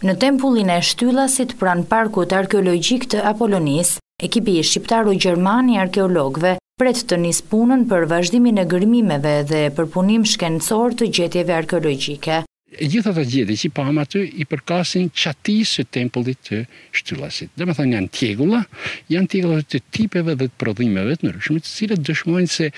Në tempullin e Shtyllasit pranë parkut arkeologjik të Apolonis, ekipi shqiptaro-gjerman i arkeologëve pret të nisë punën për vazhdimin e gërmimeve dhe përpunim shkencor të gjetjeve arkeologjike. Gjitha të gjetje që pam aty i përkasin qatisë së tempullit të Shtyllasit. Dhe me thënë janë tjegulla të tipeve dhe të prodhimeve të ndryshme, të cilët dëshmojnë se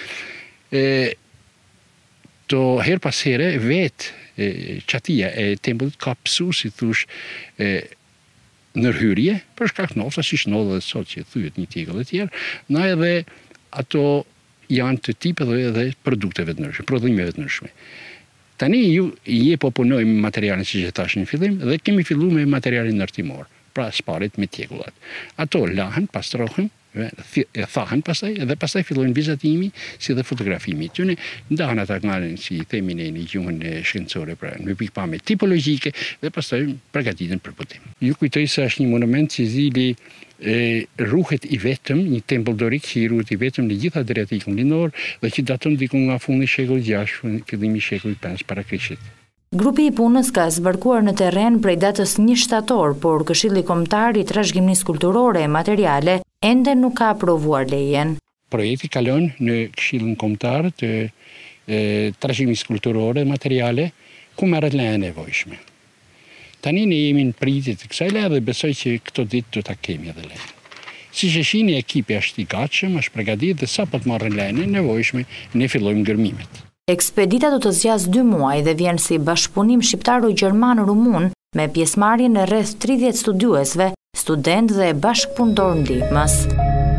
to her pas here vetë qatia e tempullit ka pësu, si thush, nërhyrje, për shkak nofta, si shnodhe dhe sot që thyet një tjegull e tjerë, na edhe ato janë të tipeve dhe produkteve të ndryshme, prodhimeve të ndryshme. Tani je po punojmë materialin që tash në fillim dhe kemi fillu me materialin ndërtimor, pra sparit me tjegullat. Ato lahen, pastrohen, thahen pastaj dhe pastaj fillojnë vizatimi si dhe fotografimi. Tyne ndahen ata nga si themi ne në gjuhën shkencore, pra në pikpamje tipologjike dhe pastaj përgatiten për putim. Ju kujtoj se është një monument që zili rruhet i vetëm, një tempull dorik që i rruhet i vetëm në gjitha drejtikun lindor dhe që daton diku nga fundi shekullit 6, fillimi shekullit 5 para Krishtit. Grupi i punës ka zbarkuar në terren prej datës 1 shtator, por Këshilli Kombëtar i Trashëgimisë Kulturore e Materiale ende nuk ka aprovuar lejen. Projekti kalon në Këshillin Kombëtar të Trashëgimisë Kulturore e Materiale, ku merret leja e nevojshme. Tani ne jemi në pritje të kësaj leje dhe besoj që këto ditë do ta kemi edhe lejen. Si që shihni, ekipi është i gatshëm, është përgatitur dhe sapo të marrën lejen e nevojshme, ne fillojmë gërmimet. Ekspedita do të zgjasë 2 muaj dhe vjen si bashkëpunim shqiptaro-gjerman-rumun me pjesëmarrjen e rreth 30 studiuesve, student dhe bashkëpunëtor ndihmës.